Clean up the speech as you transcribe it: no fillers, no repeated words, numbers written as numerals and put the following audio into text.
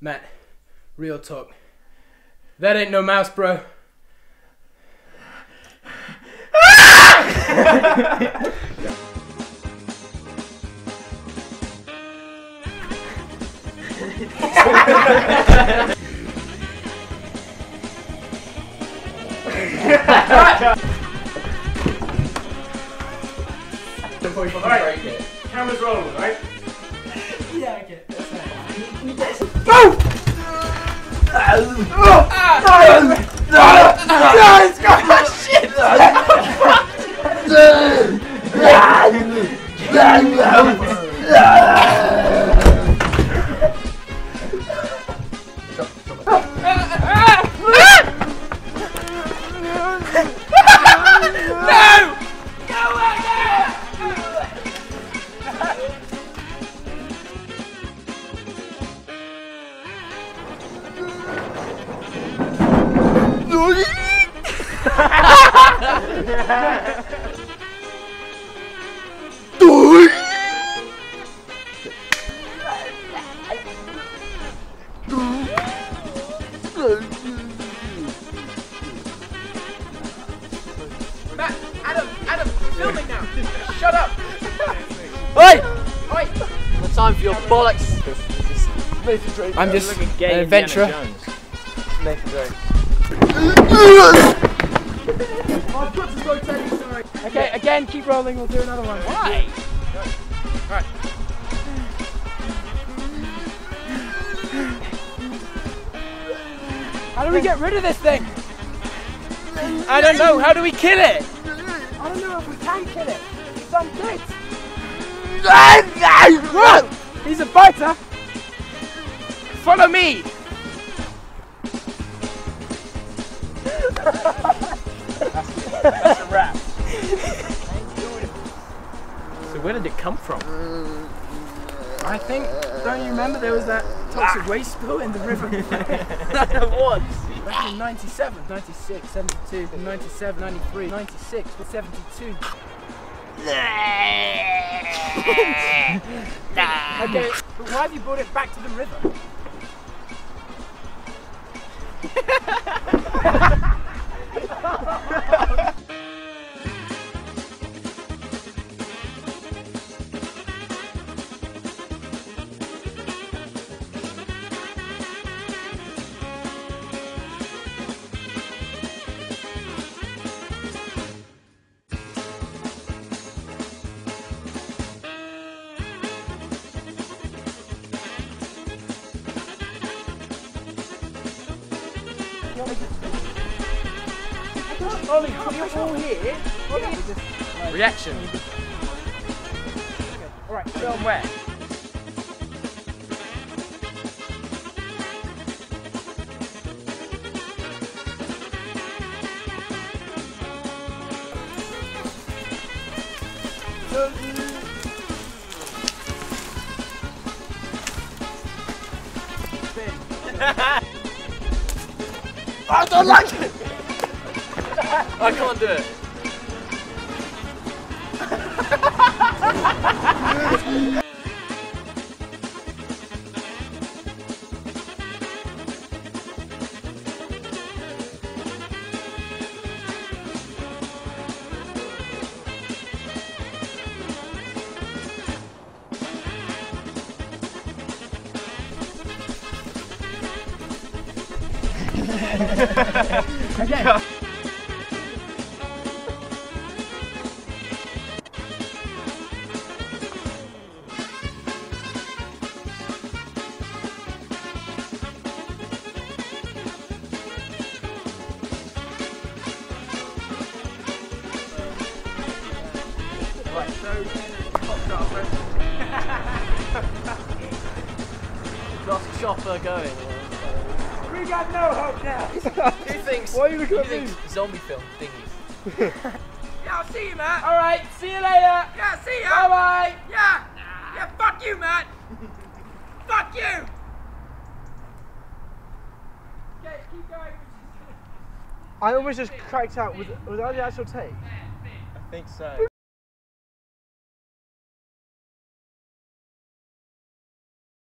Matt, real talk. That ain't no mouse, bro. Alright, camera's rolling, right? Yeah, okay. Matt, Adam, filming now. Shut up. Oi! Oi! No time for your bollocks. I'm just an adventurer. Okay, again, keep rolling. We'll do another one. Why? Alright. How do we get rid of this thing? I don't know. How do we kill it? I don't know if we can kill it. It's on kids. Whoa! He's a biter. Follow me. That's a wrap. So where did it come from? I think, don't you remember there was that toxic waste spill in the river? What? Back in 97, 96, 72, 97, 93, 96, 72. Okay, but why have you brought it back to the river? Ollie, you're all here. Reaction. Okay, alright, Film where? I don't like it! I can't do it. Okay. Right, so, Got chopper going. We got no hope now. Who thinks? Why are you looking who at me? thinks zombie film thingies? Yeah, I'll see you, Matt. Alright, see you later. Yeah, see ya. Bye-bye. Yeah. Yeah, fuck you, Matt. Fuck you. Okay, keep going. I almost just cracked out. Was that the actual take? I think so.